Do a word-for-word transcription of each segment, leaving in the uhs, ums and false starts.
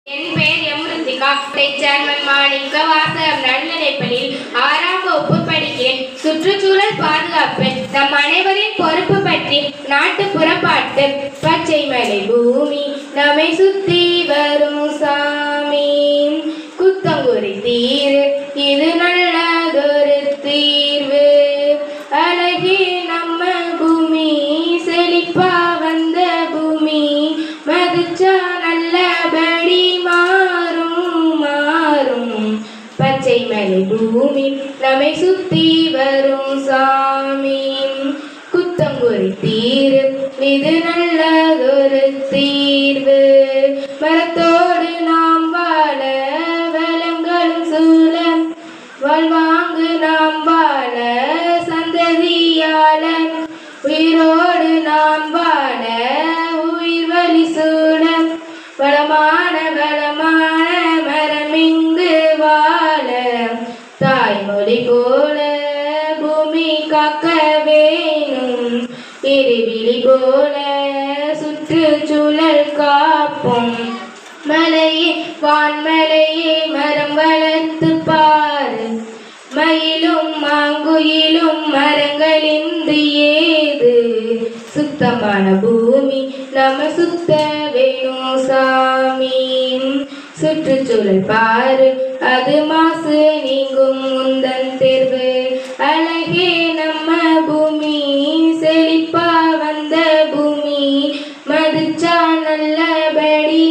என் பெயர் M Ruthika. Chairman மாணிக்க வாசகம் நடுநிலைப்பள்ளியில் ஆறாம் வகுப்பு படிக்கிறேன். சுற்றுச்சூழல் பாதுகாப்பு நம் அனைவரின் பொறுப்பு பற்றி நாட்டுப்புற பாட்டு. பச்சை மலை பூமி நம்மை சுத்தி வரும் சாமி, குத்தங்குறி தீரு இது நல்லதொரு தீர்வு. அழகே நம்ம பூமி, செழிப்பா வந்த பூமி, மதிச்சா நல்லபடி மாறும் மாறும். பச்சை மலை பூமி நம்மை சுத்தி வரும் சாமி, குத்தங்குறி தீரு இது நல்லதொரு தீர்வு. மரத்தோடு நாம் வாழ வளங்களும் சூழ, வாழ்வாங்கு நாம் வாழ சந்ததியால, உயிரோடு நாம் வாழ உயிர் வழி சூழ, வளமான வளமான மரமிங்கு வாழ. தாய்மொழி போல பூமி காக்க வேணும், இருவிழி போல சுற்றுச்சூழல் காப்போம். மலையே வான்மலையே மரம் வளர்த்து பாரு, மயிலும் மாங்குயிலும் மரங்களின்றி ஏது. சுத்தமான பூமி நம்ம சுத்த வேணும் சாமி, சுற்றுச்சூழல் பாரு அது மாசு நீங்கும் முந்தன் தேர்வு. அழகே நம்ம பூமி, செழிப்பா வந்த பூமி, மதிச்சா நல்லபடி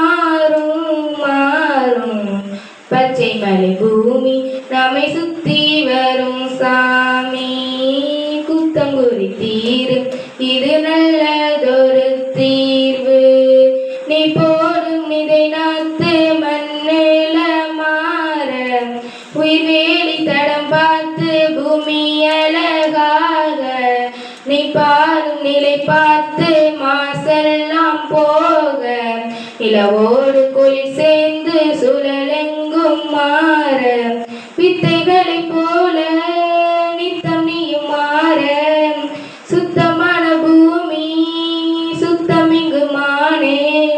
மாறும் மாறும். பச்சை மலை பூமி நம்மை சுத்தி வரும் சாமி, குத்தங்குறி தீரு இது நல்லதொரு தீர்வு. நீ போடும் நிதை நாத்து மண்ணில மாற, உயிர்வேலி தடம் பார்த்து பூமி அழகாக. நீ பாரும் நிலை பார்த்து மாசெல்லாம் போக, இளவோடு குளிர் சேர்ந்து சுழலெங்கும் மாற. வித்தைகளை போல நித்தம் நீயும் மாற, சுத்தமான பூமி சுத்தமிங்கு மானே.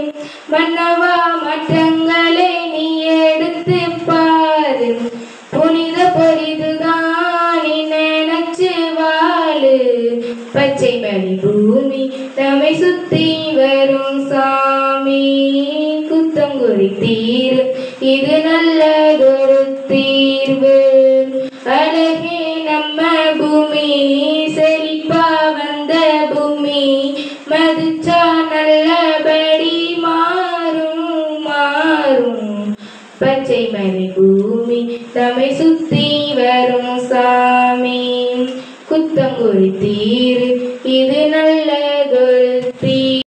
மன்னவா மற்றங்களை நீ எடுத்து பாரு, புனித பொரிதுதான் நீ நினைச்சு வாழு. பச்சை மலை பூமி நம்மை சுத்தி வரும் சாமி, குத்தங்குறி தீரு இது நல்லதொரு தீர்வு. அழகே நம்ம பூமி, செழிப்பா வந்த பூமி, மதிச்சா நல்லபடி மாறும் மாறும். பச்சை மலை பூமி நம்மை சுத்தி வரும் சாமி, குத்தங்குறி தீரு இது நல்லதொரு